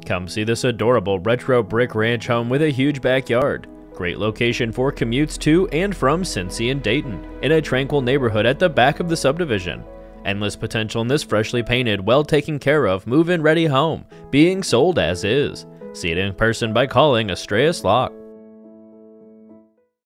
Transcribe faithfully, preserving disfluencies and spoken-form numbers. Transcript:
Come see this adorable retro brick ranch home with a huge backyard. Great location for commutes to and from Cincy and Dayton, in a tranquil neighborhood at the back of the subdivision. Endless potential in this freshly painted, well taken care of, move-in ready home, being sold as is. See it in person by calling Astraes Locke.